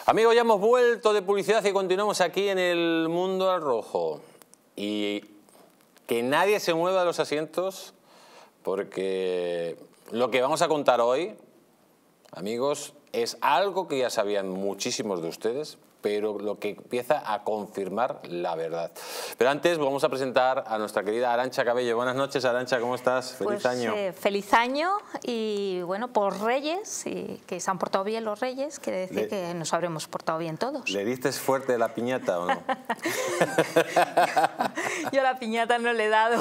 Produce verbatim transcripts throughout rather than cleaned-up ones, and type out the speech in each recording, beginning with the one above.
Amigos, ya hemos vuelto de publicidad y continuamos aquí en el Mundo al Rojo. Y que nadie se mueva de los asientos, porque lo que vamos a contar hoy, amigos, es algo que ya sabían muchísimos de ustedes, pero lo que empieza a confirmar la verdad. Pero antes vamos a presentar a nuestra querida Arantxa Cabello. Buenas noches, Arantxa, ¿cómo estás? Feliz pues, año. Eh, feliz año y bueno, por Reyes, y que se han portado bien los Reyes, quiere decir Le... que nos habremos portado bien todos. ¿Le diste fuerte la piñata o no? Yo la piñata no le he dado.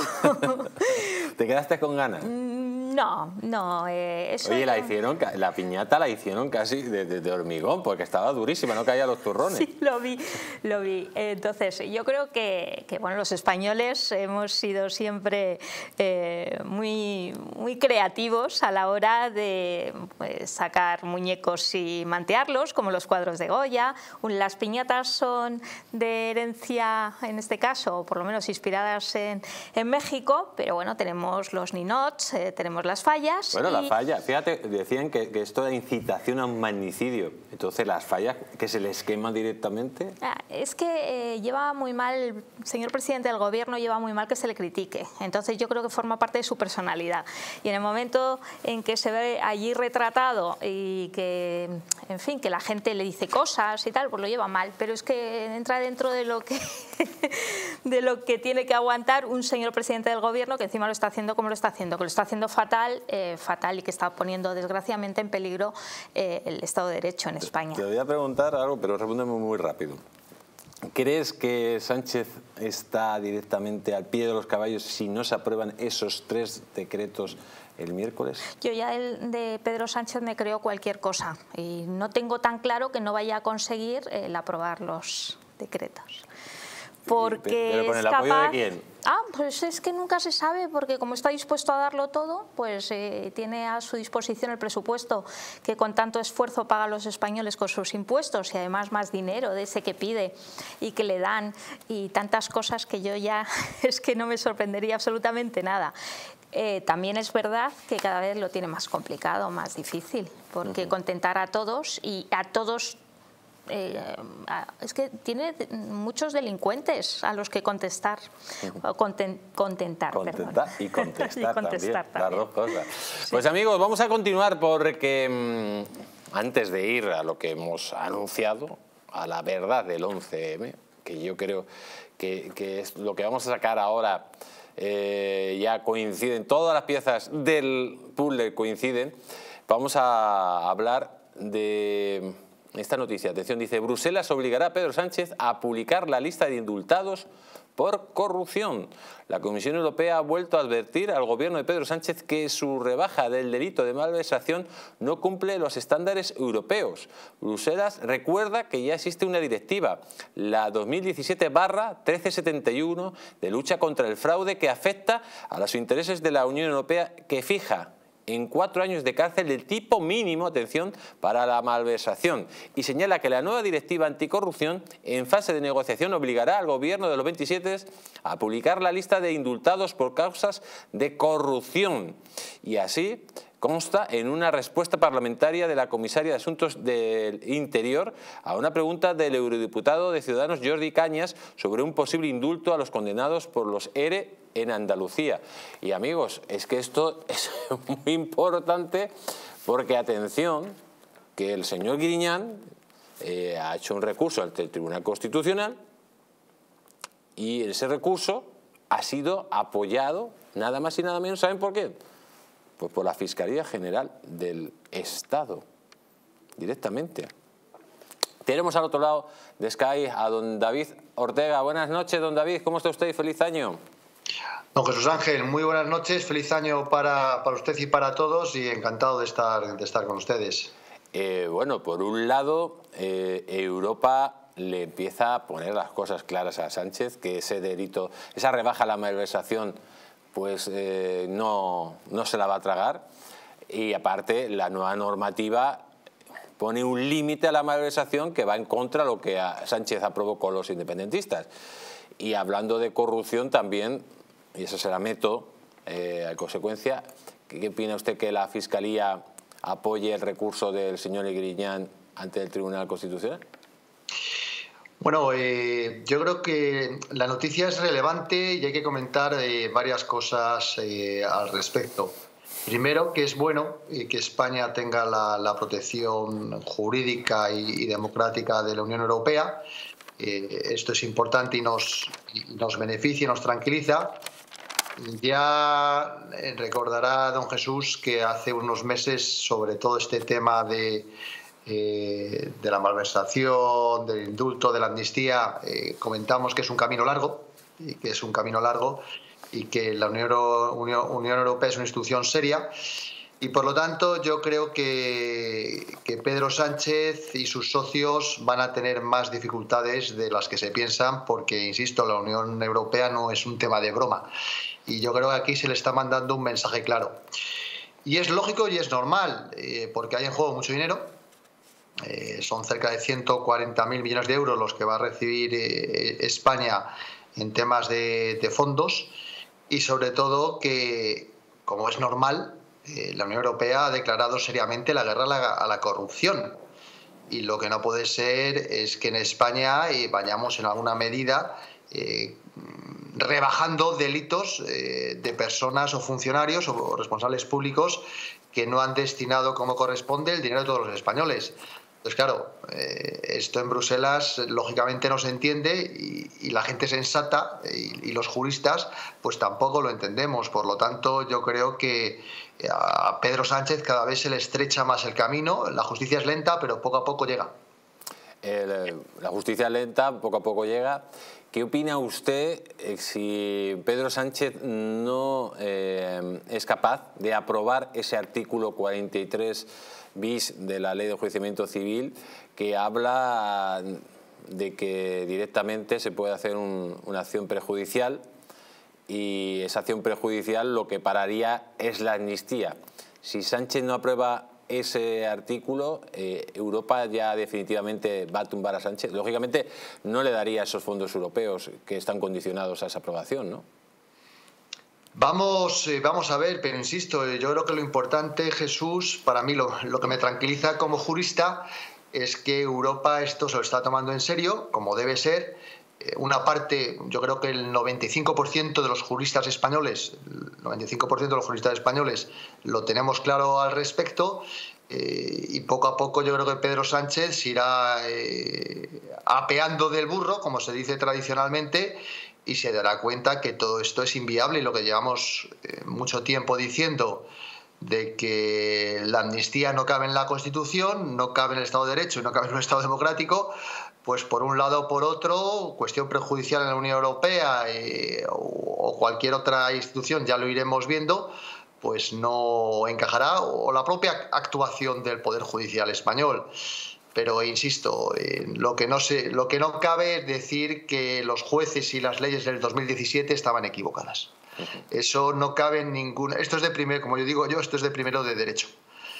¿Te quedaste con ganas? No, no. Eh, eso Oye, era... la hicieron, la piñata la hicieron casi de, de, de hormigón, porque estaba durísima, no caían los turrones. Sí, lo vi, lo vi. Entonces, yo creo que, que bueno, los españoles hemos sido siempre eh, muy, muy creativos a la hora de pues, sacar muñecos y mantearlos, como los cuadros de Goya. Las piñatas son de herencia, en este caso, o por lo menos inspiradas en, en México, pero bueno, tenemos los ninots, eh, tenemos las fallas. Bueno, y... las fallas, fíjate, decían que, que esto era incitación a un magnicidio. Entonces, las fallas que se les queman directamente. Ah, es que eh, lleva muy mal, el señor presidente del gobierno lleva muy mal que se le critique. Entonces, yo creo que forma parte de su personalidad. Y en el momento en que se ve allí retratado y que, en fin, que la gente le dice cosas y tal, pues lo lleva mal. Pero es que entra dentro de lo que, de lo que tiene que aguantar un señor presidente del gobierno que encima lo está haciendo como lo está haciendo, que lo está haciendo fatal. Eh, fatal y que está poniendo desgraciadamente en peligro eh, el Estado de Derecho en España. Te voy a preguntar algo, pero respóndeme muy rápido. ¿Crees que Sánchez está directamente al pie de los caballos si no se aprueban esos tres decretos el miércoles? Yo ya el de Pedro Sánchez me creo cualquier cosa y no tengo tan claro que no vaya a conseguir el aprobar los decretos. Porque ¿Pero con el es apoyo capaz... de quién? Ah, pues es que nunca se sabe, porque como está dispuesto a darlo todo, pues eh, tiene a su disposición el presupuesto que con tanto esfuerzo pagan los españoles con sus impuestos y además más dinero de ese que pide y que le dan y tantas cosas que yo ya es que no me sorprendería absolutamente nada. Eh, también es verdad que cada vez lo tiene más complicado, más difícil, porque uh-huh. contentar a todos y a todos... Eh, es que tiene muchos delincuentes a los que contestar, o conten, contentar, contentar y contestar, y contestar también, también. las dos cosas. Sí. Pues amigos, vamos a continuar porque mmm, antes de ir a lo que hemos anunciado, a la verdad del once eme, que yo creo que, que es lo que vamos a sacar ahora, eh, ya coinciden, todas las piezas del puzzle coinciden, vamos a hablar de... Esta noticia, atención, dice: Bruselas obligará a Pedro Sánchez a publicar la lista de indultados por corrupción. La Comisión Europea ha vuelto a advertir al gobierno de Pedro Sánchez que su rebaja del delito de malversación no cumple los estándares europeos. Bruselas recuerda que ya existe una directiva, la dos mil diecisiete barra trece setenta y uno, de lucha contra el fraude, que afecta a los intereses de la Unión Europea, que fija en cuatro años de cárcel el tipo mínimo, atención, para la malversación, y señala que la nueva directiva anticorrupción en fase de negociación obligará al gobierno de los veintisiete a publicar la lista de indultados por causas de corrupción. Y así consta en una respuesta parlamentaria de la comisaria de Asuntos del Interior a una pregunta del eurodiputado de Ciudadanos Jordi Cañas sobre un posible indulto a los condenados por los ERE en Andalucía. Y amigos, es que esto es muy importante porque, atención, que el señor Griñán eh, ha hecho un recurso ante el Tribunal Constitucional y ese recurso ha sido apoyado nada más y nada menos, ¿saben por qué? Pues por la Fiscalía General del Estado, directamente. Tenemos al otro lado de Sky a don David Ortega. Buenas noches, don David, ¿cómo está usted? Feliz año. Don Jesús Ángel, muy buenas noches, feliz año para, para usted y para todos y encantado de estar, de estar con ustedes. Eh, bueno, por un lado, eh, Europa le empieza a poner las cosas claras a Sánchez, que ese delito, esa rebaja a la malversación, pues eh, no, no se la va a tragar, y aparte la nueva normativa pone un límite a la malversación que va en contra de lo que a Sánchez aprobó con los independentistas. Y hablando de corrupción también, y eso se la meto eh, a consecuencia, ¿qué, ¿qué opina usted que la Fiscalía apoye el recurso del señor Griñán ante el Tribunal Constitucional? Bueno, eh, yo creo que la noticia es relevante y hay que comentar eh, varias cosas eh, al respecto. Primero, que es bueno eh, que España tenga la, la protección jurídica y, y democrática de la Unión Europea. Eh, esto es importante y nos, y nos beneficia y nos tranquiliza. Ya recordará don Jesús que hace unos meses, sobre todo este tema de, eh, de la malversación, del indulto, de la amnistía, eh, comentamos que es un camino largo, y que es un camino largo y que la Unión, Unión, Unión Europea es una institución seria. Y por lo tanto yo creo que, que Pedro Sánchez y sus socios van a tener más dificultades de las que se piensan porque, insisto, la Unión Europea no es un tema de broma. Y yo creo que aquí se le está mandando un mensaje claro. Y es lógico y es normal, eh, porque hay en juego mucho dinero. Eh, son cerca de ciento cuarenta mil millones de euros los que va a recibir eh, España en temas de, de fondos. Y sobre todo que, como es normal, eh, la Unión Europea ha declarado seriamente la guerra a la, a la corrupción. Y lo que no puede ser es que en España eh, vayamos en alguna medida eh, rebajando delitos eh, de personas o funcionarios o responsables públicos que no han destinado como corresponde el dinero de todos los españoles. Entonces, claro, eh, esto en Bruselas lógicamente no se entiende y, y la gente sensata y, y los juristas pues tampoco lo entendemos. Por lo tanto, yo creo que a Pedro Sánchez cada vez se le estrecha más el camino. La justicia es lenta, pero poco a poco llega. El, la justicia es lenta, poco a poco llega. ¿Qué opina usted eh, si Pedro Sánchez no eh, es capaz de aprobar ese artículo cuarenta y tres bis de la Ley de Enjuiciamiento Civil que habla de que directamente se puede hacer un, una acción prejudicial y esa acción prejudicial lo que pararía es la amnistía? Si Sánchez no aprueba ese artículo, eh, Europa ya definitivamente va a tumbar a Sánchez. Lógicamente no le daría esos fondos europeos que están condicionados a esa aprobación, ¿no? Vamos, eh, vamos a ver, pero insisto, yo creo que lo importante, Jesús, para mí lo, lo que me tranquiliza como jurista es que Europa esto se lo está tomando en serio, como debe ser. Eh, una parte, yo creo que el noventa y cinco por ciento de los juristas españoles, el noventa y cinco por ciento de los juristas españoles lo tenemos claro al respecto. Eh, y poco a poco yo creo que Pedro Sánchez se irá eh, apeando del burro, como se dice tradicionalmente, y se dará cuenta que todo esto es inviable y lo que llevamos eh, mucho tiempo diciendo de que la amnistía no cabe en la Constitución, no cabe en el Estado de Derecho y no cabe en un Estado democrático, pues por un lado o por otro, cuestión prejudicial en la Unión Europea eh, o, o cualquier otra institución, ya lo iremos viendo, pues no encajará, o la propia actuación del Poder Judicial español. Pero insisto, eh, lo que no se, lo que no cabe es decir que los jueces y las leyes del dos mil diecisiete estaban equivocadas. Eso no cabe en ninguna. Esto es de primero, como yo digo yo, esto es de primero de derecho.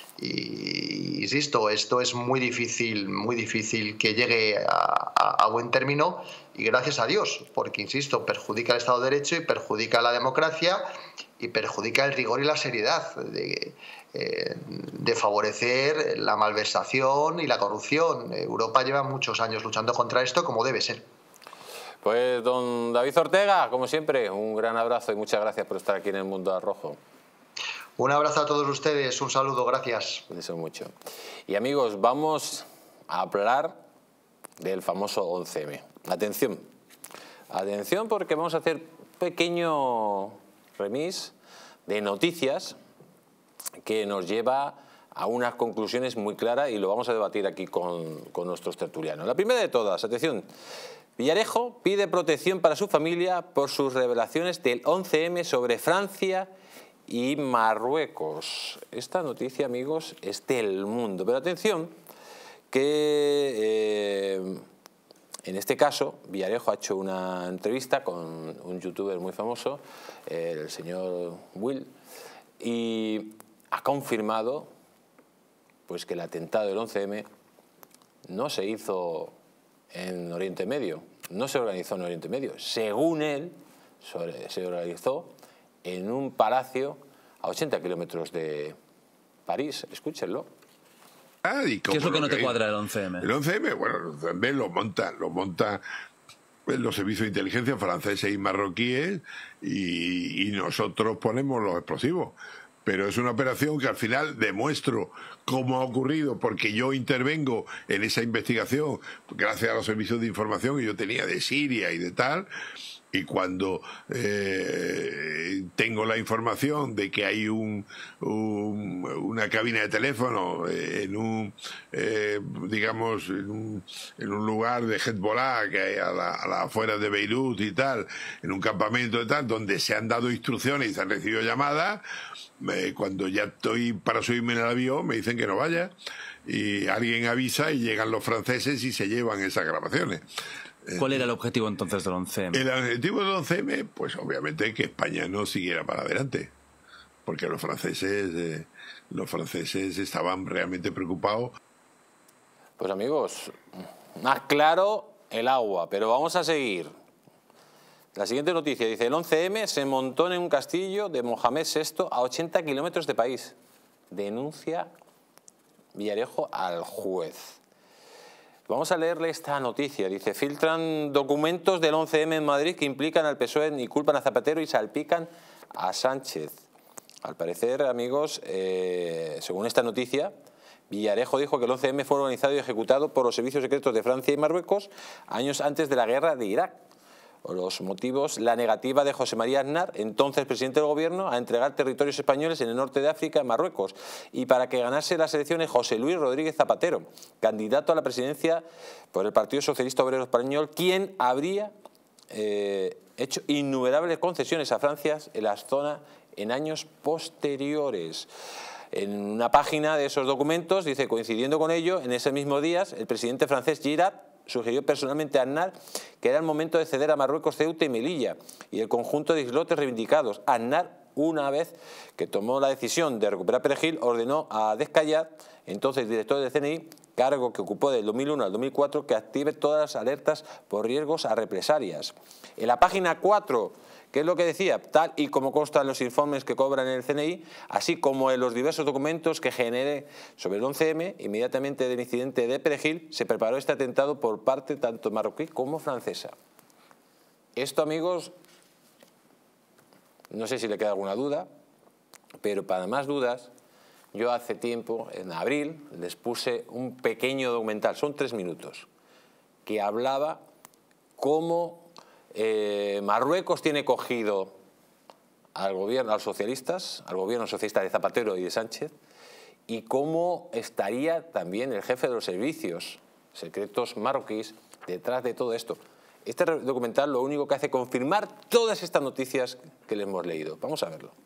Y insisto, esto es muy difícil, muy difícil que llegue a, a, a buen término, y gracias a Dios, porque insisto, perjudica el Estado de Derecho y perjudica la democracia y perjudica el rigor y la seriedad de, eh, de favorecer la malversación y la corrupción. Europa lleva muchos años luchando contra esto, como debe ser. Pues don David Ortega, como siempre, un gran abrazo y muchas gracias por estar aquí en el Mundo al Rojo. Un abrazo a todos ustedes, un saludo, gracias. Eso mucho. Y amigos, vamos a hablar del famoso once eme. Atención, atención porque vamos a hacer un pequeño remis de noticias que nos lleva a unas conclusiones muy claras y lo vamos a debatir aquí con, con nuestros tertulianos. La primera de todas, atención, Villarejo pide protección para su familia por sus revelaciones del once eme sobre Francia y Marruecos. Esta noticia, amigos, es del Mundo. Pero atención, que eh, en este caso Villarejo ha hecho una entrevista con un youtuber muy famoso, eh, el señor Will, y ha confirmado pues, que el atentado del once eme no se hizo en Oriente Medio, no se organizó en Oriente Medio. Según él, se organizó en un palacio a ochenta kilómetros de París. Escúchenlo. Y ¿Qué es lo que no te cuadra del once eme? El once eme, bueno, el once eme lo monta, lo monta los servicios de inteligencia franceses y marroquíes y, y nosotros ponemos los explosivos. Pero es una operación que al final demuestro cómo ha ocurrido, porque yo intervengo en esa investigación gracias a los servicios de información que yo tenía de Siria y de tal. Y cuando eh, tengo la información de que hay un, un, una cabina de teléfono en un, eh, digamos, en un, en un lugar de Hezbollah que hay a la, a las afueras de Beirut y tal, en un campamento y tal, donde se han dado instrucciones y se han recibido llamadas, eh, cuando ya estoy para subirme en el avión me dicen que no vaya y alguien avisa y llegan los franceses y se llevan esas grabaciones. ¿Cuál era el objetivo entonces del once eme? El objetivo del once eme, pues obviamente que España no siguiera para adelante, porque los franceses, eh, los franceses estaban realmente preocupados. Pues amigos, más claro el agua, pero vamos a seguir. La siguiente noticia dice: el once eme se montó en un castillo de Mohamed sexto a ochenta kilómetros de París. Denuncia Villarejo al juez. Vamos a leerle esta noticia. Dice: filtran documentos del once eme en Madrid que implican al P S O E y culpan a Zapatero y salpican a Sánchez. Al parecer, amigos, eh, según esta noticia, Villarejo dijo que el once eme fue organizado y ejecutado por los servicios secretos de Francia y Marruecos años antes de la guerra de Irak. Los motivos: la negativa de José María Aznar, entonces presidente del gobierno, a entregar territorios españoles en el norte de África a Marruecos, y para que ganase las elecciones José Luis Rodríguez Zapatero, candidato a la presidencia por el Partido Socialista Obrero Español, quien habría eh, hecho innumerables concesiones a Francia en la zona en años posteriores. En una página de esos documentos dice: coincidiendo con ello, en esos mismos días, el presidente francés Chirac sugirió personalmente a Aznar que era el momento de ceder a Marruecos Ceuta y Melilla y el conjunto de islotes reivindicados. Aznar, una vez que tomó la decisión de recuperar Perejil, ordenó a Descayat, entonces director del C N I, cargo que ocupó del dos mil uno al dos mil cuatro, que active todas las alertas por riesgos a represalias. En la página cuatro, ¿qué es lo que decía? Tal y como consta en los informes que cobran en el C N I, así como en los diversos documentos que generé sobre el once eme, inmediatamente del incidente de Perejil, se preparó este atentado por parte tanto marroquí como francesa. Esto, amigos, no sé si le queda alguna duda, pero para más dudas, yo hace tiempo, en abril, les puse un pequeño documental, son tres minutos, que hablaba cómo Eh, Marruecos tiene cogido al gobierno, a los socialistas, al gobierno socialista de Zapatero y de Sánchez, y cómo estaría también el jefe de los servicios secretos marroquíes detrás de todo esto. Este documental lo único que hace es confirmar todas estas noticias que le hemos leído. Vamos a verlo.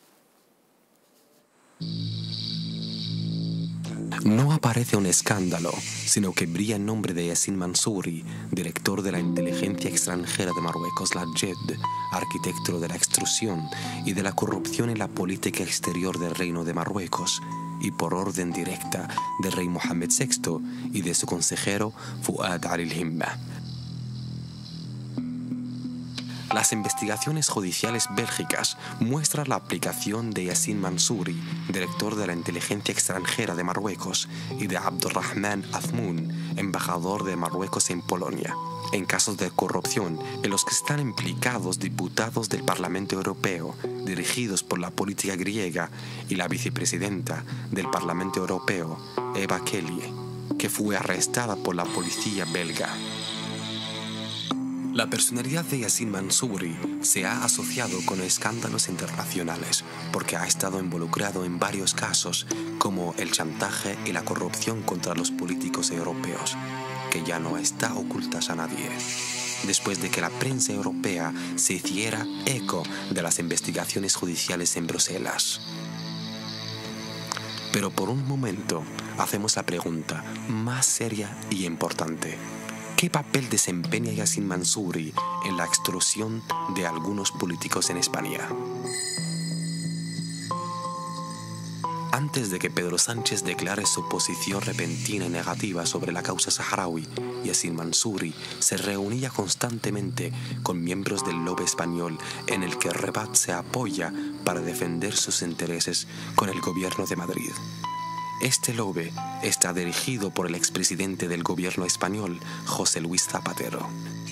No aparece un escándalo, sino que brilla el nombre de Yassin Mansouri, director de la inteligencia extranjera de Marruecos, la J E D, arquitecto de la extrusión y de la corrupción en la política exterior del Reino de Marruecos, y por orden directa del rey Mohamed sexto y de su consejero Fouad al-Himma. Las investigaciones judiciales bélgicas muestran la aplicación de Yassin Mansouri, director de la inteligencia extranjera de Marruecos, y de Abdurrahman Azmoun, embajador de Marruecos en Polonia, en casos de corrupción en los que están implicados diputados del Parlamento Europeo, dirigidos por la política griega, y la vicepresidenta del Parlamento Europeo, Eva Kelly, que fue arrestada por la policía belga. La personalidad de Yassin Mansouri se ha asociado con escándalos internacionales porque ha estado involucrado en varios casos como el chantaje y la corrupción contra los políticos europeos, que ya no está ocultas a nadie. Después de que la prensa europea se hiciera eco de las investigaciones judiciales en Bruselas. Pero por un momento hacemos la pregunta más seria y importante. ¿Qué papel desempeña Yassin Mansouri en la extorsión de algunos políticos en España? Antes de que Pedro Sánchez declare su posición repentina y negativa sobre la causa saharaui, Yassin Mansouri se reunía constantemente con miembros del lobby español en el que Rebat se apoya para defender sus intereses con el gobierno de Madrid. Este lobby está dirigido por el expresidente del gobierno español, José Luis Zapatero.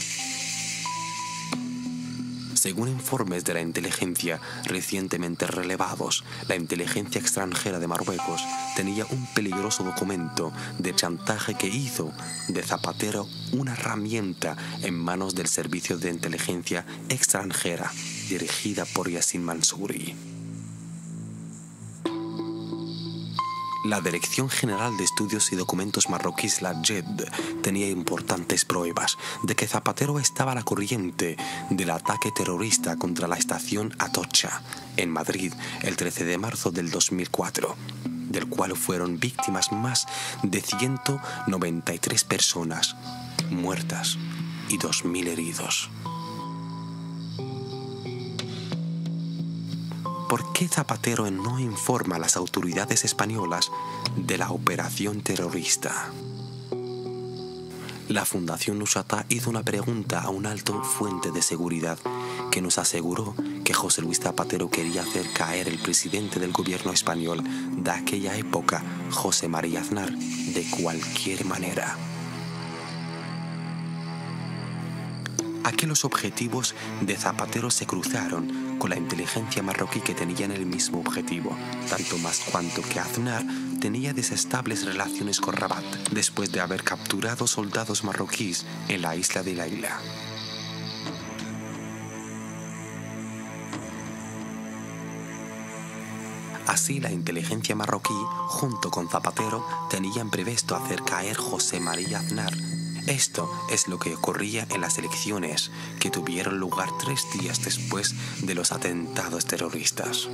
Según informes de la inteligencia recientemente relevados, la inteligencia extranjera de Marruecos tenía un peligroso documento de chantaje que hizo de Zapatero una herramienta en manos del Servicio de Inteligencia Extranjera dirigida por Yassin Mansouri. La Dirección General de Estudios y Documentos Marroquíes, la J E D, tenía importantes pruebas de que Zapatero estaba a la corriente del ataque terrorista contra la estación Atocha, en Madrid, el trece de marzo del dos mil cuatro, del cual fueron víctimas más de ciento noventa y tres personas muertas y dos mil heridos. ¿Por qué Zapatero no informa a las autoridades españolas de la operación terrorista? La Fundación Nushatá hizo una pregunta a un alto fuente de seguridad que nos aseguró que José Luis Zapatero quería hacer caer el presidente del gobierno español de aquella época, José María Aznar, de cualquier manera. Aquí los objetivos de Zapatero se cruzaron con la inteligencia marroquí, que tenían el mismo objetivo, tanto más cuanto que Aznar tenía desestables relaciones con Rabat después de haber capturado soldados marroquíes en la isla de Laila. Así, la inteligencia marroquí, junto con Zapatero, tenían previsto hacer caer José María Aznar. Esto es lo que ocurría en las elecciones que tuvieron lugar tres días después de los atentados terroristas.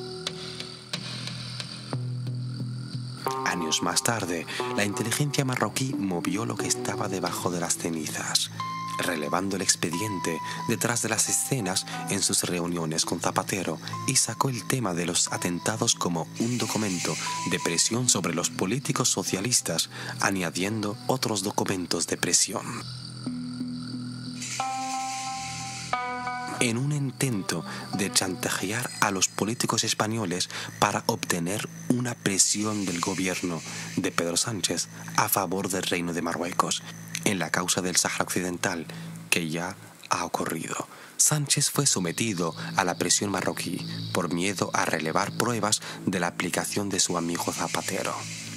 Años más tarde, la inteligencia marroquí movió lo que estaba debajo de las cenizas, relevando el expediente detrás de las escenas en sus reuniones con Zapatero, y sacó el tema de los atentados como un documento de presión sobre los políticos socialistas, añadiendo otros documentos de presión. En un intento de chantajear a los políticos españoles para obtener una presión del gobierno de Pedro Sánchez a favor del Reino de Marruecos en la causa del Sáhara Occidental, que ya ha ocurrido. Sánchez fue sometido a la presión marroquí por miedo a relevar pruebas de la aplicación de su amigo Zapatero.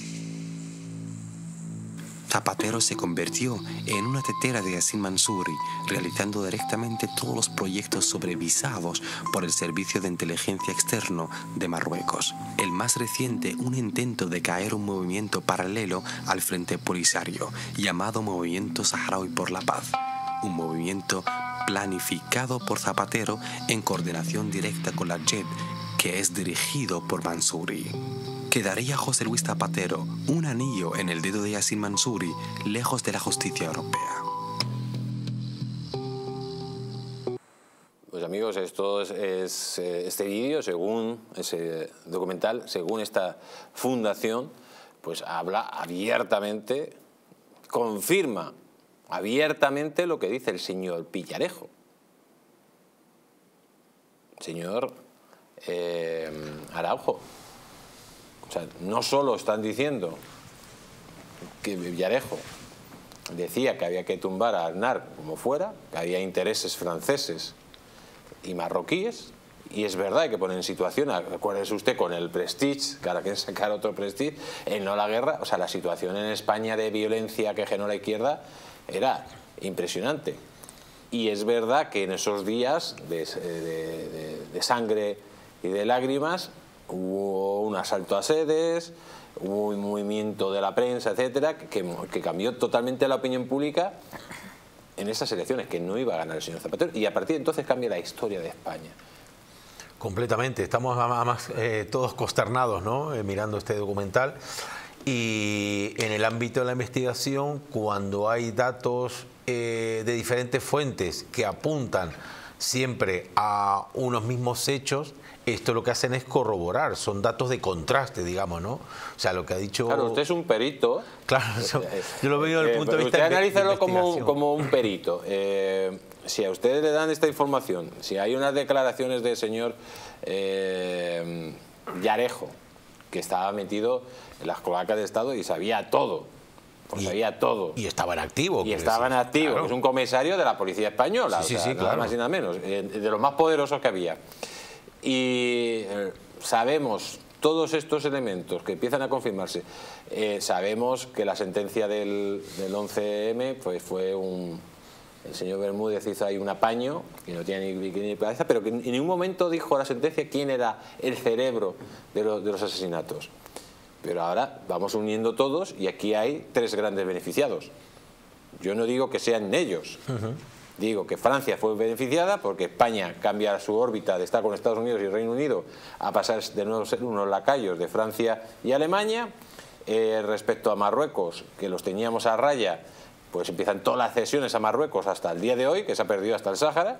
Zapatero se convirtió en una tetera de Yassin Mansouri, realizando directamente todos los proyectos sobrevisados por el Servicio de Inteligencia Externo de Marruecos. El más reciente, un intento de caer un movimiento paralelo al Frente Polisario, llamado Movimiento Saharaui por la Paz. Un movimiento planificado por Zapatero en coordinación directa con la J E D, que es dirigido por Mansouri. ¿Quedaría José Luis Zapatero un anillo en el dedo de Yassin Mansouri, lejos de la justicia europea? Pues amigos, esto es, es este vídeo, según ese documental, según esta fundación, pues habla abiertamente, confirma abiertamente lo que dice el señor Villarejo. Señor eh, Araujo. O sea, no solo están diciendo que Villarejo decía que había que tumbar a Aznar como fuera, que había intereses franceses y marroquíes, y es verdad que ponen en situación, acuérdese usted con el Prestige, que ahora quieren sacar otro Prestige, en no la guerra, o sea, la situación en España de violencia que generó la izquierda era impresionante. Y es verdad que en esos días de, de, de, de sangre y de lágrimas hubo un asalto a sedes, hubo un movimiento de la prensa, etcétera, que, que cambió totalmente la opinión pública en esas elecciones, que no iba a ganar el señor Zapatero, y a partir de entonces cambia la historia de España. Completamente, estamos además eh, todos consternados, ¿no? Eh, mirando este documental, y en el ámbito de la investigación, cuando hay datos eh, de diferentes fuentes que apuntan siempre a unos mismos hechos, esto lo que hacen es corroborar, son datos de contraste, digamos, ¿no? O sea, lo que ha dicho... Claro, usted es un perito. Claro, eso, yo lo veo desde el punto de vista de Usted analízalo como, como un perito. Eh, si a ustedes le dan esta información, si hay unas declaraciones del señor eh, Villarejo, que estaba metido en las cloacas de Estado y sabía todo. Pues y, sabía todo. Y estaba en activo. Y estaba en activo. Claro. Es un comisario de la policía española. Sí, sí, o sea, sí, nada claro. más y nada menos. Eh, de los más poderosos que había. Y eh, sabemos todos estos elementos que empiezan a confirmarse. Eh, sabemos que la sentencia del, del once eme pues, fue un... El señor Bermúdez hizo ahí un apaño, que no tiene ni, ni cabeza, pero que en ningún momento dijo la sentencia quién era el cerebro de, lo, de los asesinatos. Pero ahora vamos uniendo todos y aquí hay tres grandes beneficiados. Yo no digo que sean ellos. Uh-huh. Digo que Francia fue beneficiada porque España cambia su órbita de estar con Estados Unidos y Reino Unido a pasar de nuevo a ser unos lacayos de Francia y Alemania. Eh, respecto a Marruecos, que los teníamos a raya, pues empiezan todas las cesiones a Marruecos hasta el día de hoy, que se ha perdido hasta el Sáhara,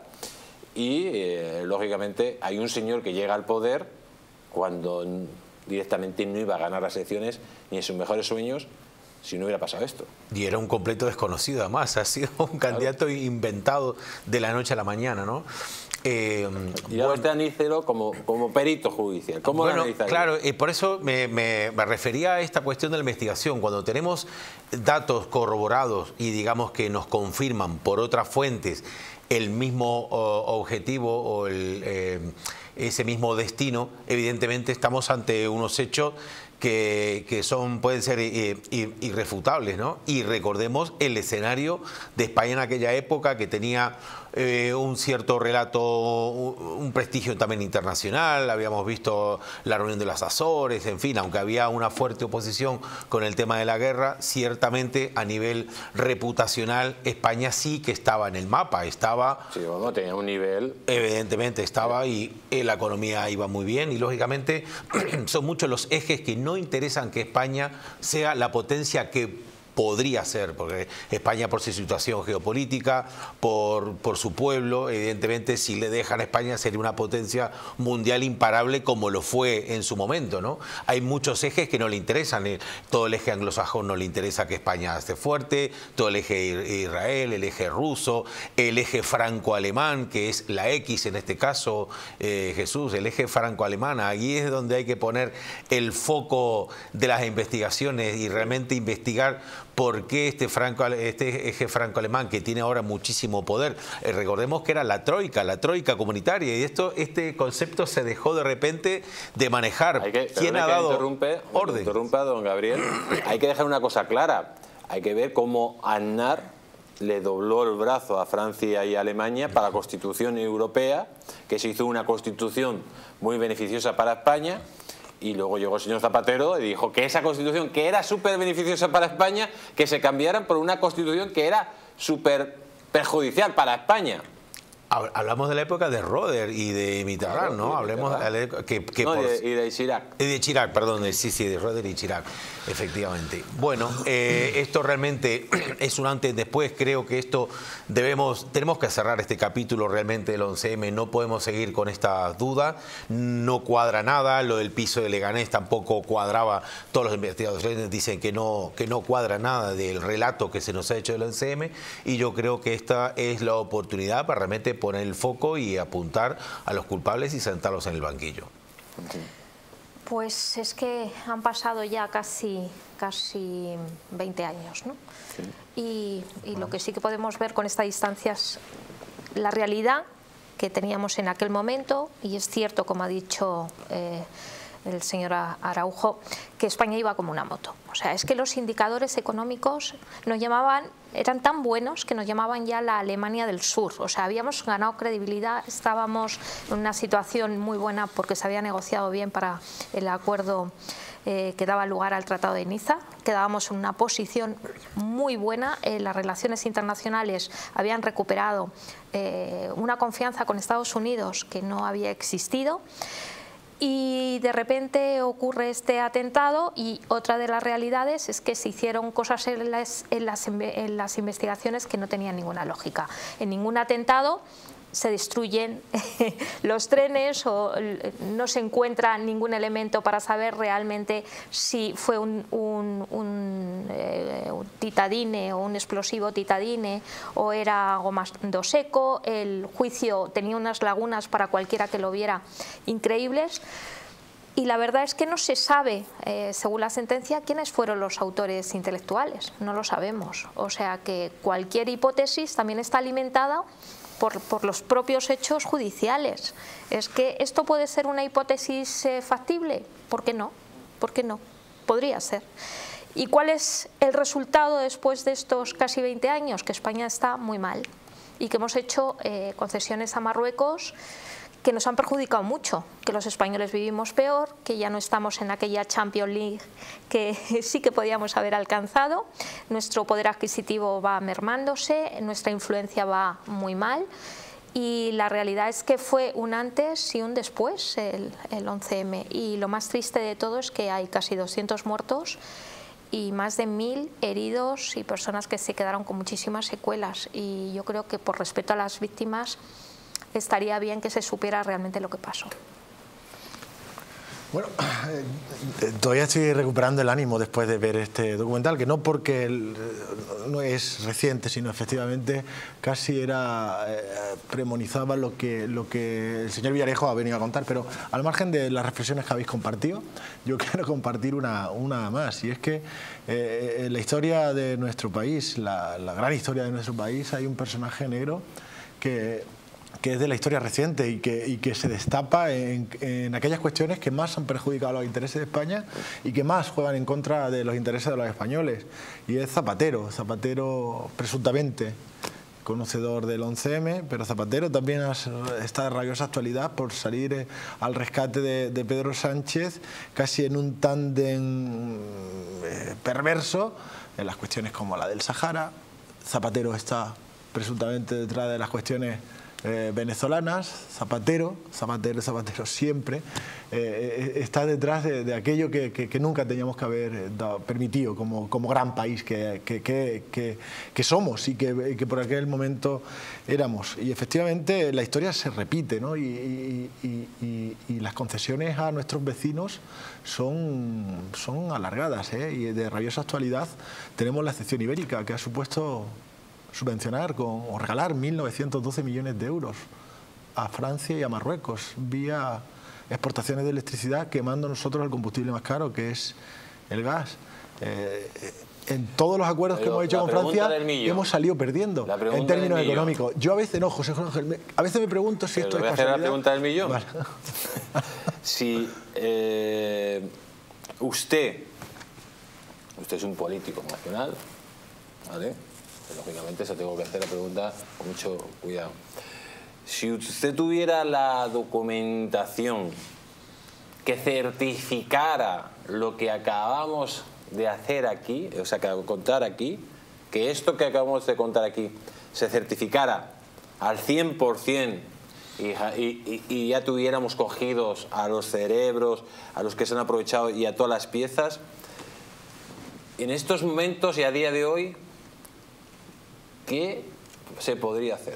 y eh, lógicamente hay un señor que llega al poder cuando directamente no iba a ganar las elecciones ni en sus mejores sueños si no hubiera pasado esto. Y era un completo desconocido además, ha sido un candidato claro. inventado de la noche a la mañana, ¿no? Eh, y ahora bueno, te anícelo como, como perito judicial. ¿Cómo bueno, lo claro, y por eso me, me, me refería a esta cuestión de la investigación. Cuando tenemos datos corroborados y digamos que nos confirman por otras fuentes el mismo o, objetivo o el, eh, ese mismo destino, evidentemente estamos ante unos hechos que, que son, pueden ser irrefutables, ¿no? Y recordemos el escenario de España en aquella época, que tenía eh, un cierto relato, un prestigio también internacional. Habíamos visto la reunión de las Azores, en fin, aunque había una fuerte oposición con el tema de la guerra, ciertamente a nivel reputacional España sí que estaba en el mapa, estaba... Sí, bueno, tenía un nivel... Evidentemente estaba y eh, la economía iba muy bien y lógicamente son muchos los ejes que no interesan que España sea la potencia que podría ser, porque España por su situación geopolítica, por, por su pueblo, evidentemente si le dejan a España sería una potencia mundial imparable como lo fue en su momento, ¿no? Hay muchos ejes que no le interesan, todo el eje anglosajón no le interesa que España esté fuerte, todo el eje Israel, el eje ruso, el eje franco-alemán, que es la X en este caso, eh, Jesús, el eje franco-alemán, ahí es donde hay que poner el foco de las investigaciones y realmente investigar por qué este, franco, este eje franco-alemán, que tiene ahora muchísimo poder, eh, recordemos que era la troika, la troika comunitaria, y esto, este concepto se dejó de repente de manejar. Hay que, ¿Quién ha dado interrumpe, orden? Interrumpa, don Gabriel. Hay que dejar una cosa clara. Hay que ver cómo Aznar le dobló el brazo a Francia y a Alemania para la Constitución Europea, que se hizo una constitución muy beneficiosa para España. Y luego llegó el señor Zapatero y dijo que esa constitución, que era súper beneficiosa para España, que se cambiaran por una constitución que era súper perjudicial para España. Hablamos de la época de Roder y de Mitterrand, ¿no? Hablemos de, que, que no, por, y, de, y de Chirac. Y de Chirac, perdón, sí, sí, de Roder y Chirac, efectivamente. Bueno, eh, esto realmente es un antes y después. Creo que esto debemos, tenemos que cerrar este capítulo realmente del once eme. No podemos seguir con estas dudas. No cuadra nada. Lo del piso de Leganés tampoco cuadraba. Todos los investigadores dicen que no, que no cuadra nada del relato que se nos ha hecho del once eme. Y yo creo que esta es la oportunidad para realmente poner el foco y apuntar a los culpables y sentarlos en el banquillo. Pues es que han pasado ya casi, casi veinte años, ¿no? Sí. Y, y lo que sí que podemos ver con esta distancia es la realidad que teníamos en aquel momento, y es cierto, como ha dicho eh, el señor Araujo, que España iba como una moto. O sea, es que los indicadores económicos nos llamaban, eran tan buenos que nos llamaban ya la Alemania del Sur. O sea, habíamos ganado credibilidad, estábamos en una situación muy buena porque se había negociado bien para el acuerdo eh, que daba lugar al Tratado de Niza. Quedábamos en una posición muy buena, eh, las relaciones internacionales habían recuperado eh, una confianza con Estados Unidos que no había existido. Y de repente ocurre este atentado, y otra de las realidades es que se hicieron cosas en las, en las, en las investigaciones que no tenían ninguna lógica. En ningún atentado se destruyen los trenes o no se encuentra ningún elemento para saber realmente si fue un, un, un, eh, un titadine o un explosivo titadine o era gomando seco. El juicio tenía unas lagunas para cualquiera que lo viera increíbles. Y la verdad es que no se sabe, eh, según la sentencia, quiénes fueron los autores intelectuales. No lo sabemos. O sea que cualquier hipótesis también está alimentada por, por los propios hechos judiciales. ¿Es que esto puede ser una hipótesis eh, factible? ¿Por qué no? ¿Por qué no? Podría ser. ¿Y cuál es el resultado después de estos casi veinte años? Que España está muy mal y que hemos hecho eh, concesiones a Marruecos que nos han perjudicado mucho, que los españoles vivimos peor, que ya no estamos en aquella Champions League que sí que podíamos haber alcanzado, nuestro poder adquisitivo va mermándose, nuestra influencia va muy mal y la realidad es que fue un antes y un después el, el once eme y lo más triste de todo es que hay casi doscientos muertos y más de mil heridos y personas que se quedaron con muchísimas secuelas y yo creo que por respeto a las víctimas estaría bien que se supiera realmente lo que pasó. Bueno, eh, todavía estoy recuperando el ánimo después de ver este documental, que no porque el, no es reciente, sino efectivamente casi era eh, premonizaba lo que, lo que el señor Villarejo ha venido a contar, pero al margen de las reflexiones que habéis compartido, yo quiero compartir una, una más, y es que eh, en la historia de nuestro país, la, la gran historia de nuestro país, hay un personaje negro que... que es de la historia reciente y que, y que se destapa en, en aquellas cuestiones que más han perjudicado los intereses de España y que más juegan en contra de los intereses de los españoles. Y es Zapatero, Zapatero presuntamente conocedor del once eme, pero Zapatero también está de rabiosa actualidad por salir al rescate de, de Pedro Sánchez, casi en un tándem eh, perverso, en las cuestiones como la del Sahara. Zapatero está presuntamente detrás de las cuestiones Eh, venezolanas, Zapatero, Zapatero, Zapatero siempre eh, está detrás de, de aquello que, que, que nunca teníamos que haber dado, permitido como, como gran país que, que, que, que, que somos y que, que por aquel momento éramos. Y efectivamente la historia se repite, ¿no? y, y, y, y, y las concesiones a nuestros vecinos son, son alargadas, ¿eh? Y de rabiosa actualidad tenemos la excepción ibérica, que ha supuesto subvencionar con, o regalar mil novecientos doce millones de euros a Francia y a Marruecos vía exportaciones de electricidad, quemando nosotros el combustible más caro, que es el gas. Eh, en todos los acuerdos Pero que hemos hecho con Francia hemos salido perdiendo en términos económicos. Yo a veces, no, José Ángel, a veces me pregunto si esto es casualidad. ¿Voy a hacer la pregunta del millón? Vale. Si eh, usted, usted es un político nacional, ¿vale? Lógicamente se tengo que hacer la pregunta con mucho cuidado. Si usted tuviera la documentación que certificara lo que acabamos de hacer aquí, o sea, que contar aquí, que esto que acabamos de contar aquí se certificara al cien por cien y, y, y ya tuviéramos cogidos a los cerebros, a los que se han aprovechado y a todas las piezas, en estos momentos y a día de hoy, ¿qué se podría hacer?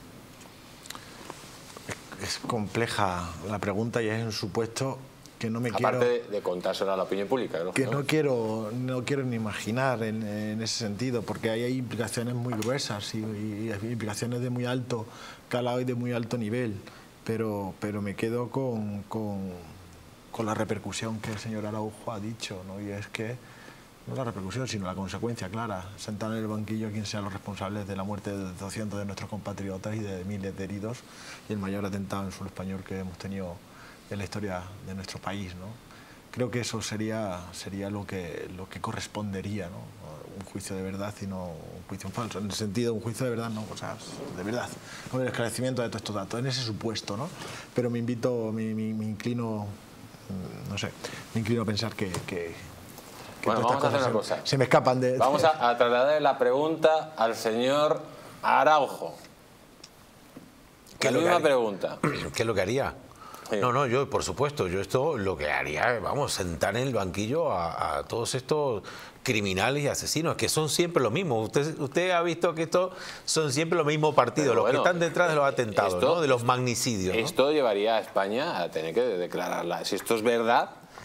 Es compleja la pregunta y es un supuesto que no me Aparte quiero... Aparte de contárselo a la opinión pública, ¿no? Que no quiero, no quiero ni imaginar en, en ese sentido, porque ahí hay implicaciones muy gruesas y, y implicaciones de muy alto calado y de muy alto nivel, pero, pero me quedo con, con, con la repercusión que el señor Araujo ha dicho, ¿no? Y es que no la repercusión, sino la consecuencia clara, sentar en el banquillo a quien sean los responsables de la muerte de doscientos de nuestros compatriotas y de miles de heridos y el mayor atentado en suelo español que hemos tenido en la historia de nuestro país, ¿no? Creo que eso sería, sería lo, que, lo que correspondería, ¿no? Un juicio de verdad y no un juicio falso. En el sentido, un juicio de verdad, no, o sea, de verdad, con el esclarecimiento de todos estos datos, en ese supuesto, ¿no? Pero me invito, me, me, me inclino, no sé, me inclino a pensar que... que Que bueno, vamos a hacer una se, cosa. Se me escapan de... Vamos a, a trasladar la pregunta al señor Araujo. ¿Qué la misma pregunta. ¿Qué es lo que haría? Sí. No, no, yo, por supuesto, yo esto lo que haría, vamos, sentar en el banquillo a, a todos estos criminales y asesinos, que son siempre lo mismo. Usted, usted ha visto que estos son siempre los mismos partidos, Pero los bueno, que están detrás de los atentados, esto, ¿no? De los magnicidios. Esto ¿no? llevaría a España a tener que declararla. Si esto es verdad,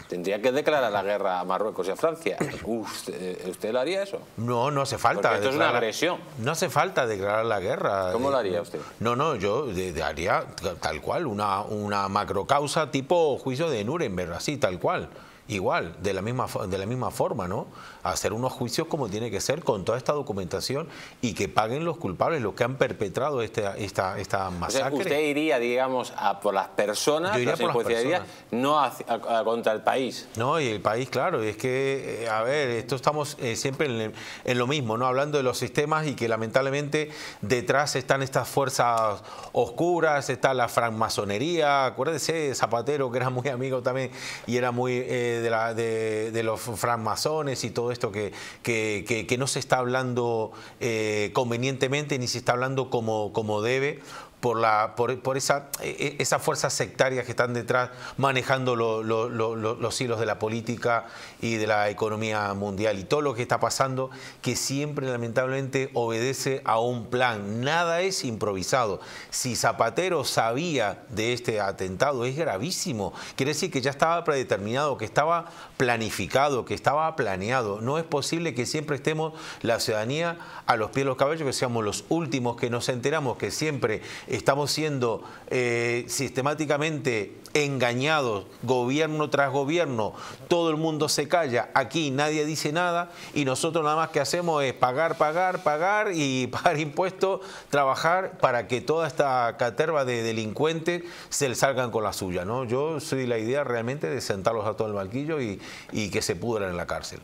tendría que declarar la guerra a Marruecos y a Francia. ¿Usted, usted lo haría eso? No, no hace falta. Porque esto declarar, es una agresión. No hace falta declarar la guerra. ¿Cómo lo haría usted? No, no, yo de, de haría tal cual, una, una macrocausa tipo juicio de Nuremberg, así, tal cual. Igual, de la misma de la misma forma, ¿no? Hacer unos juicios como tiene que ser, con toda esta documentación, y que paguen los culpables, los que han perpetrado este, esta, esta masacre. O sea, usted iría, digamos, a por las personas, Yo iría por las personas. no a, a, a contra el país. No, y el país, claro, es que, eh, a ver, esto estamos eh, siempre en, en lo mismo, ¿no? Hablando de los sistemas, y que lamentablemente detrás están estas fuerzas oscuras, está la francmasonería. Acuérdese de Zapatero, que era muy amigo también, y era muy... Eh, De, la, de, de los francmasones y todo esto que, que, que, que no se está hablando eh, convenientemente, ni se está hablando como, como debe, por, la, por, por esa, esas fuerzas sectarias que están detrás manejando lo, lo, lo, los hilos de la política y de la economía mundial, y todo lo que está pasando, que siempre lamentablemente obedece a un plan. Nada es improvisado. Si Zapatero sabía de este atentado, es gravísimo. Quiere decir que ya estaba predeterminado, que estaba planificado, que estaba planeado. No es posible que siempre estemos la ciudadanía a los pies de los caballos, que seamos los últimos que nos enteramos, que siempre estamos siendo eh, sistemáticamente engañados, gobierno tras gobierno. Todo el mundo se calla, aquí nadie dice nada, y nosotros nada más que hacemos es pagar, pagar, pagar y pagar impuestos, trabajar para que toda esta caterva de delincuentes se les salgan con la suya, ¿no? Yo soy de la idea realmente de sentarlos a todo el banquillo y, y que se pudran en la cárcel.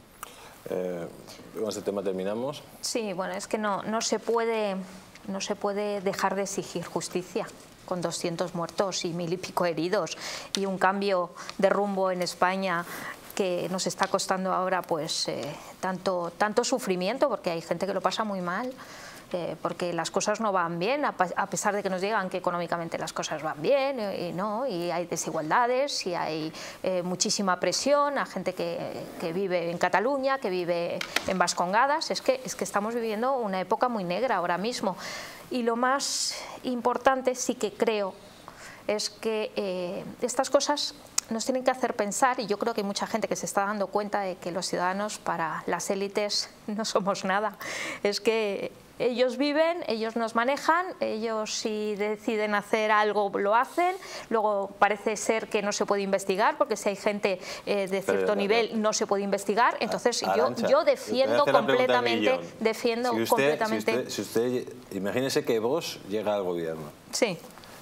Eh, con este tema terminamos. Sí, bueno, es que no, no se puede... No se puede dejar de exigir justicia con doscientos muertos y mil y pico heridos, y un cambio de rumbo en España que nos está costando ahora pues eh, tanto, tanto sufrimiento, porque hay gente que lo pasa muy mal, eh, porque las cosas no van bien, a, a pesar de que nos digan que económicamente las cosas van bien, y, y no, y hay desigualdades, y hay eh, muchísima presión a gente que, que vive en Cataluña, que vive en Vascongadas. Es que, es que estamos viviendo una época muy negra ahora mismo. Y lo más importante, sí que creo, es que eh, estas cosas nos tienen que hacer pensar, y yo creo que hay mucha gente que se está dando cuenta de que los ciudadanos para las élites no somos nada. Es que ellos viven, ellos nos manejan, ellos si deciden hacer algo lo hacen, luego parece ser que no se puede investigar, porque si hay gente eh, de cierto pero, nivel pero, no se puede investigar. Entonces Arancha, yo, yo defiendo completamente, defiendo si usted, completamente... Si usted, si usted, imagínese que vos llega al gobierno. Sí.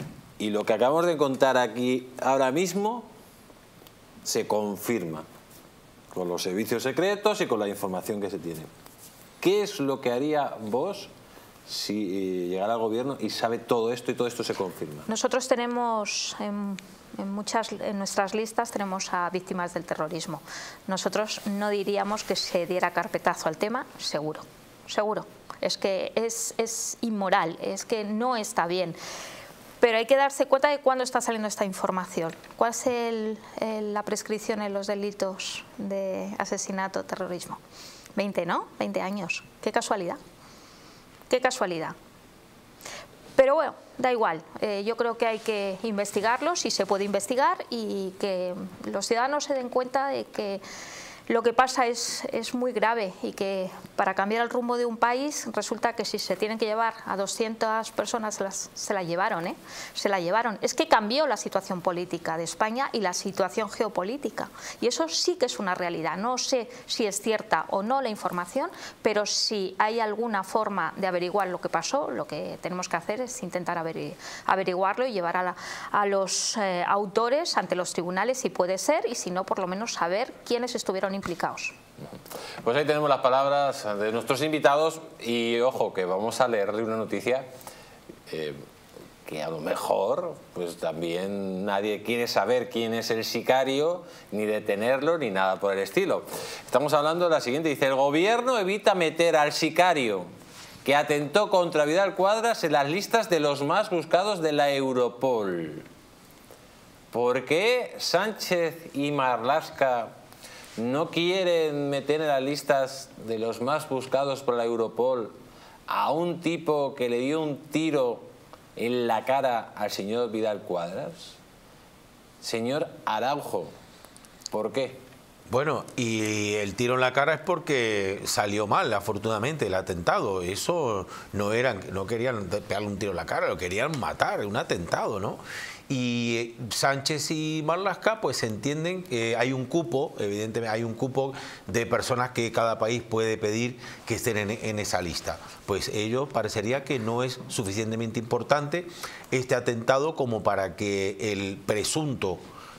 Y lo que acabamos de contar aquí ahora mismo se confirma con los servicios secretos y con la información que se tiene. ¿Qué es lo que haría vos si llegara al gobierno y sabe todo esto y todo esto se confirma? Nosotros tenemos en, en muchas en nuestras listas tenemos a víctimas del terrorismo. Nosotros no diríamos que se diera carpetazo al tema, seguro, seguro. Es que es, es inmoral, es que no está bien. Pero hay que darse cuenta de cuándo está saliendo esta información. ¿Cuál es el, el, la prescripción en los delitos de asesinato, terrorismo? veinte, ¿no? veinte años. Qué casualidad. Qué casualidad. Pero bueno, da igual. Eh, yo creo que hay que investigarlo, si se puede investigar, y que los ciudadanos se den cuenta de que lo que pasa es, es muy grave, y que para cambiar el rumbo de un país resulta que si se tienen que llevar a doscientas personas se las, se la llevaron, ¿eh? Se la llevaron. Es que cambió la situación política de España y la situación geopolítica, y eso sí que es una realidad. No sé si es cierta o no la información, pero si hay alguna forma de averiguar lo que pasó, lo que tenemos que hacer es intentar averiguarlo y llevar a, la, a los eh, autores ante los tribunales, si puede ser, y si no, por lo menos saber quiénes estuvieron implicados. Pues ahí tenemos las palabras de nuestros invitados, y ojo que vamos a leerle una noticia eh, que a lo mejor pues también nadie quiere saber quién es el sicario, ni detenerlo, ni nada por el estilo. Estamos hablando de la siguiente, dice: el gobierno evita meter al sicario que atentó contra Vidal Quadras en las listas de los más buscados de la Europol. ¿Por qué Sánchez y Marlaska no quieren meter en las listas de los más buscados por la Europol a un tipo que le dio un tiro en la cara al señor Vidal Quadras? Señor Araujo, ¿por qué? Bueno, y el tiro en la cara es porque salió mal, afortunadamente, el atentado. Eso no eran, no querían pegarle un tiro en la cara, lo querían matar, un atentado, ¿no? Y Sánchez y Marlaska pues entienden que hay un cupo, evidentemente hay un cupo de personas que cada país puede pedir que estén en, en esa lista. Pues ellos parecería que no es suficientemente importante este atentado como para que el presunto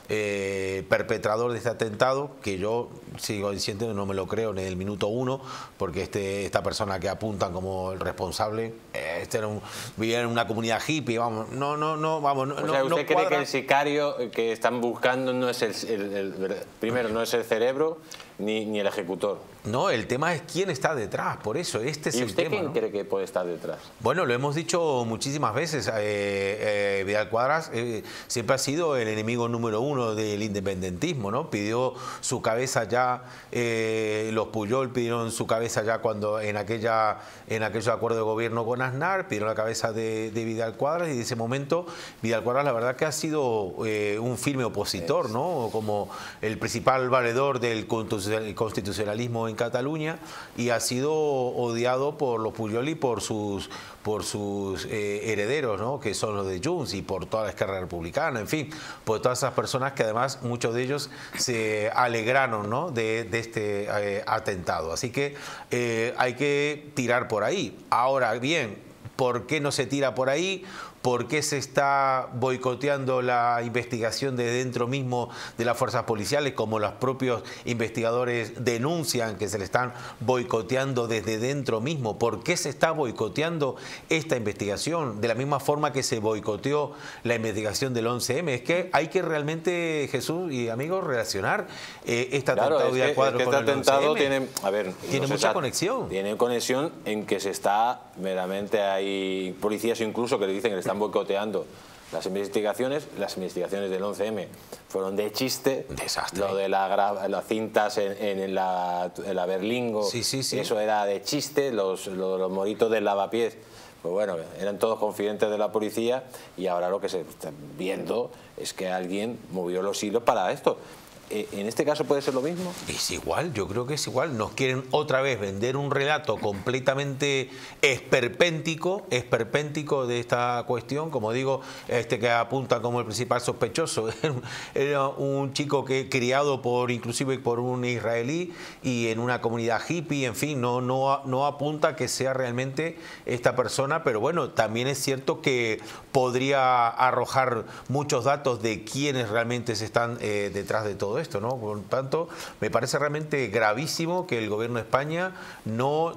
Eh, perpetrador de este atentado, que yo sigo diciendo, no me lo creo en el minuto uno, porque este, esta persona que apuntan como el responsable, eh, este era un, vivía en una comunidad hippie, vamos, no, no, no, vamos, no, o sea, ¿usted no cree cuadra? que el sicario que están buscando no es el, el, el, primero, no es el cerebro ni, ni el ejecutor? No, el tema es quién está detrás, por eso, este es ¿Y el usted tema, quién ¿no? cree que puede estar detrás? Bueno, lo hemos dicho muchísimas veces, eh, eh, Vidal Quadras eh, siempre ha sido el enemigo número uno del independentismo, ¿no? Pidió su cabeza ya, eh, los Pujol pidieron su cabeza ya cuando en aquella en aquel acuerdo de gobierno con Aznar, pidieron la cabeza de, de Vidal Quadras, y de ese momento Vidal Quadras la verdad que ha sido eh, un firme opositor, ¿no? Como el principal valedor del constitucionalismo en Cataluña, y ha sido odiado por los Pujol y por sus por sus eh, herederos, ¿no? Que son los de Junts, y por toda la Esquerra Republicana, en fin, por todas esas personas que además muchos de ellos se alegraron, ¿no? de, de este eh, atentado. Así que eh, hay que tirar por ahí. Ahora bien, ¿por qué no se tira por ahí? ¿Por qué se está boicoteando la investigación de dentro mismo de las fuerzas policiales, como los propios investigadores denuncian que se le están boicoteando desde dentro mismo? ¿Por qué se está boicoteando esta investigación de la misma forma que se boicoteó la investigación del once eme? Es que hay que realmente, Jesús y amigos, relacionar eh, este claro, atentado es de que, cuadro es que con este el once atentado eme. tiene, a ver, tiene no mucha sé, conexión. Tiene conexión en que se está meramente, hay policías incluso que le dicen que le están boicoteando las investigaciones. Las investigaciones del once eme fueron de chiste. Desastre. Lo de la, las cintas en, en, la, en la Berlingo, sí, sí, sí. eso era de chiste. Los, los, los moritos del lavapiés, pues bueno, eran todos confidentes de la policía, y ahora lo que se está viendo es que alguien movió los hilos para esto. ¿En este caso puede ser lo mismo? Es igual, yo creo que es igual. Nos quieren otra vez vender un relato completamente esperpéntico, esperpéntico de esta cuestión. Como digo, este que apunta como el principal sospechoso era un chico que criado por inclusive por un israelí y en una comunidad hippie, en fin, no, no, no apunta que sea realmente esta persona, pero bueno, también es cierto que podría arrojar muchos datos de quiénes realmente se están eh, detrás de todo esto. Esto, ¿no? Por tanto, me parece realmente gravísimo que el gobierno de España no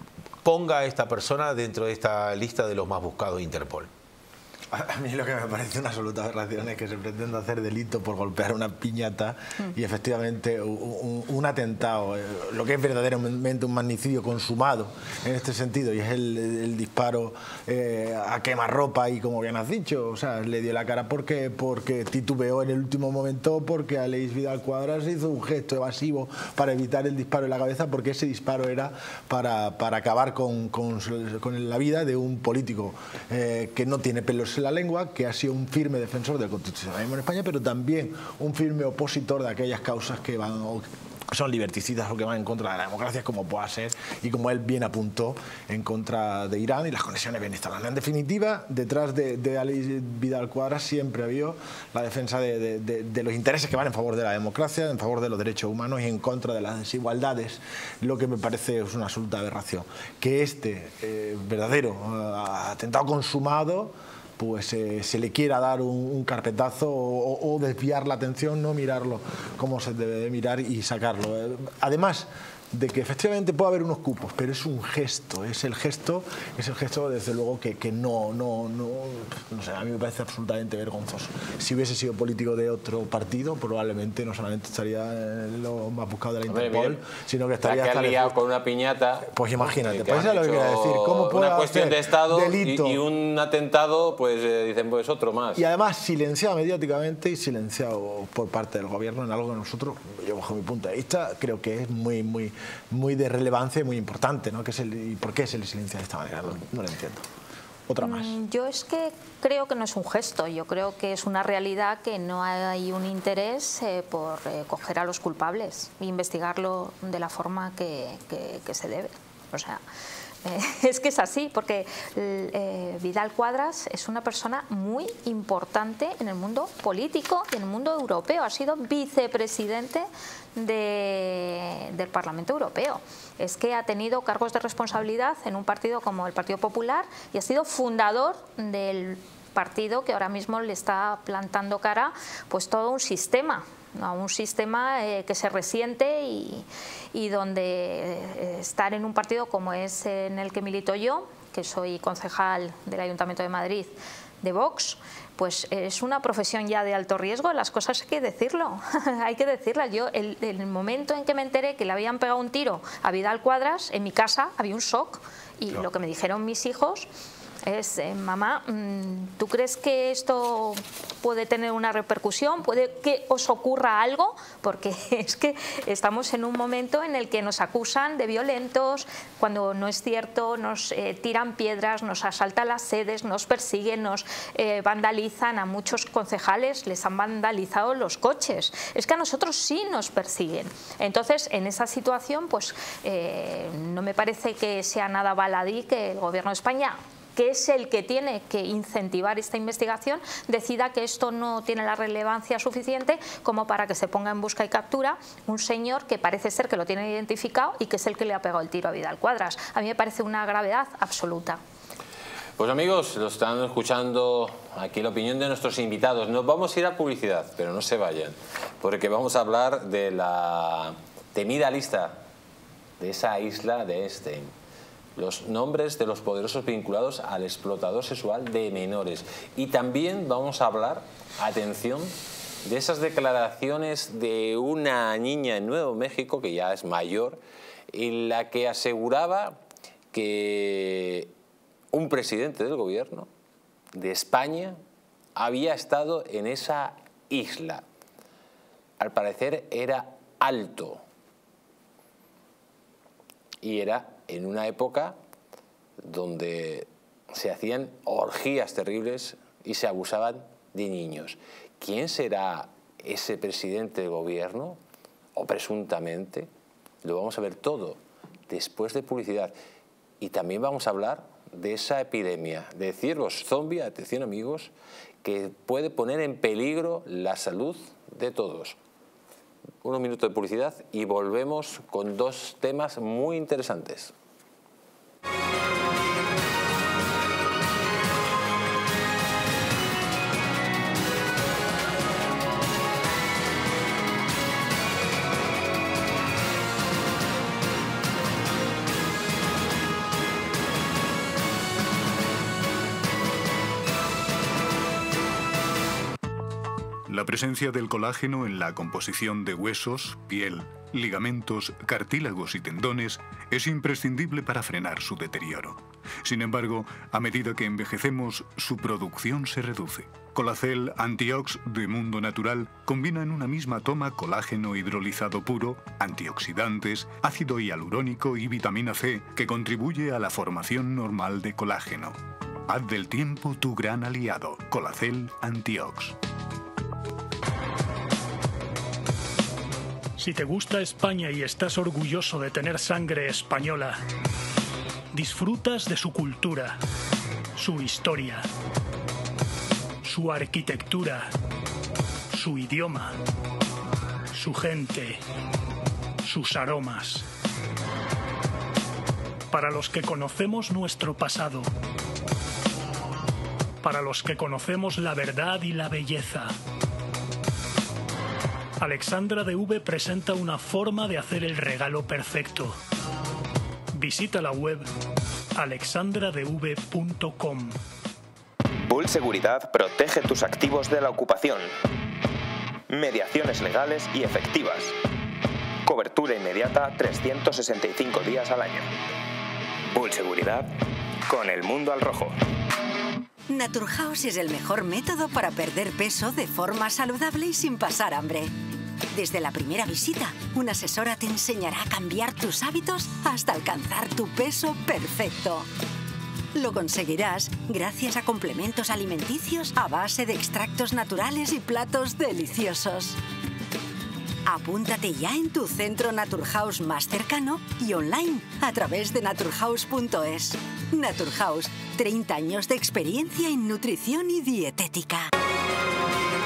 ponga a esta persona dentro de esta lista de los más buscados de Interpol. A mí lo que me parece una absoluta aberración es que se pretenda hacer delito por golpear una piñata y efectivamente un, un, un atentado, lo que es verdaderamente un magnicidio consumado en este sentido, y es el, el disparo eh, a quemarropa, y como bien has dicho, o sea, le dio la cara porque, porque titubeó en el último momento, porque Aleix Vidal Quadras hizo un gesto evasivo para evitar el disparo en la cabeza, porque ese disparo era para, para acabar con, con, con la vida de un político eh, que no tiene pelos en la lengua, que ha sido un firme defensor del constitucionalismo en España, pero también un firme opositor de aquellas causas que van o son liberticidas o que van en contra de la democracia, como pueda ser, y como él bien apuntó, en contra de Irán y las conexiones venezolanas. En definitiva, detrás de, de Aleix Vidal Quadras siempre ha habido la defensa de, de, de, de los intereses que van en favor de la democracia, en favor de los derechos humanos y en contra de las desigualdades, lo que me parece es una absoluta aberración. Que este eh, verdadero eh, atentado consumado pues eh, se le quiera dar un, un carpetazo o, o desviar la atención, no mirarlo como se debe de mirar y sacarlo. Además de que efectivamente puede haber unos cupos, pero es un gesto, es el gesto, es el gesto desde luego que, que no, no, no, no sé, a mí me parece absolutamente vergonzoso. Si hubiese sido político de otro partido, probablemente no solamente estaría en lo más buscado de la Interpol, Hombre, sino que estaría... que ha liado con una piñata... Pues imagínate, pues eso es lo que quiero decir. ¿Cómo puede una cuestión hacer de Estado delito? Y, y un atentado, pues eh, dicen, pues otro más. Y además silenciado mediáticamente y silenciado por parte del gobierno en algo que nosotros, yo bajo mi punto de vista, creo que es muy, muy, muy de relevancia y muy importante, ¿no? Que es el, ¿Y por qué se le silencia de esta manera? No, no lo entiendo. otra más. Yo es que creo que no es un gesto, yo creo que es una realidad que no hay un interés eh, por eh, coger a los culpables e investigarlo de la forma que, que, que se debe. O sea, eh, es que es así, porque eh, Vidal Quadras es una persona muy importante en el mundo político y en el mundo europeo. Ha sido vicepresidente de, del Parlamento Europeo. Es que ha tenido cargos de responsabilidad en un partido como el Partido Popular y ha sido fundador del partido que ahora mismo le está plantando cara pues todo un sistema, ¿no? Un sistema eh, que se resiente y, y donde eh, estar en un partido como es en el que milito yo, que soy concejal del Ayuntamiento de Madrid de Vox, pues es una profesión ya de alto riesgo, las cosas hay que decirlo, hay que decirlas. Yo, el, el momento en que me enteré que le habían pegado un tiro a Vidal Quadras, en mi casa había un shock y claro, lo que me dijeron mis hijos es, eh, mamá, ¿tú crees que esto puede tener una repercusión? ¿Puede que os ocurra algo? Porque es que estamos en un momento en el que nos acusan de violentos, cuando no es cierto, nos eh, tiran piedras, nos asaltan las sedes, nos persiguen, nos eh, vandalizan. A muchos concejales les han vandalizado los coches. Es que a nosotros sí nos persiguen. Entonces, en esa situación, pues eh, no me parece que sea nada baladí que el Gobierno de España, que es el que tiene que incentivar esta investigación, decida que esto no tiene la relevancia suficiente como para que se ponga en busca y captura un señor que parece ser que lo tiene identificado y que es el que le ha pegado el tiro a Vidal Quadras. A mí me parece una gravedad absoluta. Pues amigos, lo están escuchando aquí la opinión de nuestros invitados. Nos vamos a ir a publicidad, pero no se vayan, porque vamos a hablar de la temida lista de esa isla de Epstein. Los nombres de los poderosos vinculados al explotador sexual de menores. Y también vamos a hablar, atención, de esas declaraciones de una niña en Nuevo México, que ya es mayor, en la que aseguraba que un presidente del gobierno de España había estado en esa isla. Al parecer era alto. Y era en una época donde se hacían orgías terribles y se abusaban de niños. ¿Quién será ese presidente del gobierno? O presuntamente. Lo vamos a ver todo después de publicidad. Y también vamos a hablar de esa epidemia de ciervos zombie, atención amigos, que puede poner en peligro la salud de todos. Unos minutos de publicidad y volvemos con dos temas muy interesantes. La presencia del colágeno en la composición de huesos, piel, ligamentos, cartílagos y tendones es imprescindible para frenar su deterioro. Sin embargo, a medida que envejecemos, su producción se reduce. Colacel Antiox de Mundo Natural combina en una misma toma colágeno hidrolizado puro, antioxidantes, ácido hialurónico y vitamina C, que contribuye a la formación normal de colágeno. Haz del tiempo tu gran aliado. Colacel Antiox. Si te gusta España y estás orgulloso de tener sangre española, disfrutas de su cultura, su historia, su arquitectura, su idioma, su gente, sus aromas. Para los que conocemos nuestro pasado, para los que conocemos la verdad y la belleza, Alexandra de V presenta una forma de hacer el regalo perfecto. Visita la web alexandra d v punto com. Bull Seguridad protege tus activos de la ocupación. Mediaciones legales y efectivas. Cobertura inmediata trescientos sesenta y cinco días al año. Bull Seguridad con el mundo al rojo. Naturhaus es el mejor método para perder peso de forma saludable y sin pasar hambre. Desde la primera visita, una asesora te enseñará a cambiar tus hábitos hasta alcanzar tu peso perfecto. Lo conseguirás gracias a complementos alimenticios a base de extractos naturales y platos deliciosos. Apúntate ya en tu centro Naturhaus más cercano y online a través de naturhaus punto es. Naturhaus, treinta años de experiencia en nutrición y dietética.